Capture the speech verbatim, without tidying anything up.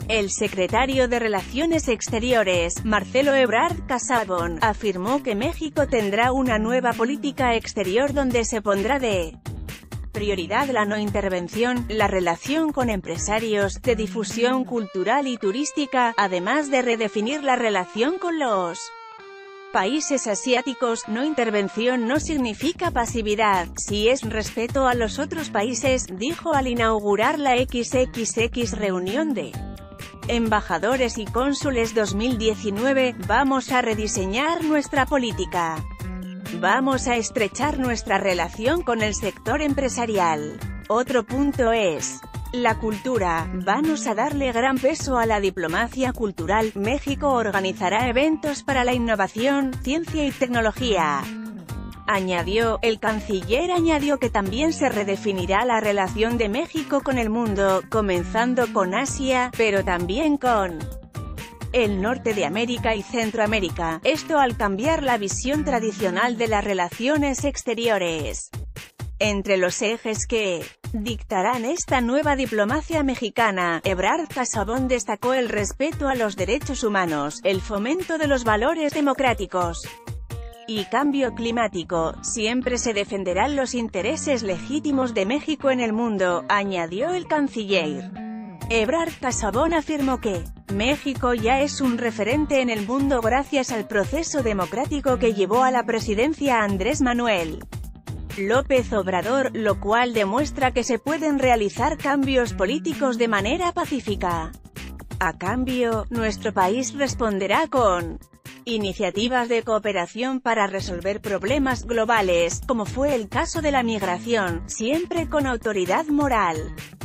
El secretario de Relaciones Exteriores, Marcelo Ebrard Casaubon, afirmó que México tendrá una nueva política exterior donde se pondrá de prioridad la no intervención, la relación con empresarios, de difusión cultural y turística, además de redefinir la relación con los países asiáticos. No intervención no significa pasividad, si es respeto a los otros países, dijo al inaugurar la doble u doble u doble u reunión de embajadores y cónsules dos mil diecinueve. Vamos a rediseñar nuestra política. Vamos a estrechar nuestra relación con el sector empresarial. Otro punto es la cultura. Vamos a darle gran peso a la diplomacia cultural. México organizará eventos para la innovación, ciencia y tecnología. Añadió, el canciller añadió que también se redefinirá la relación de México con el mundo, comenzando con Asia, pero también con el norte de América y Centroamérica, esto al cambiar la visión tradicional de las relaciones exteriores. Entre los ejes que dictarán esta nueva diplomacia mexicana, Ebrard Casaubon destacó el respeto a los derechos humanos, el fomento de los valores democráticos y cambio climático. Siempre se defenderán los intereses legítimos de México en el mundo, añadió el canciller. Ebrard Casaubon afirmó que México ya es un referente en el mundo gracias al proceso democrático que llevó a la presidencia Andrés Manuel López Obrador, lo cual demuestra que se pueden realizar cambios políticos de manera pacífica. A cambio, nuestro país responderá con iniciativas de cooperación para resolver problemas globales, como fue el caso de la migración, siempre con autoridad moral.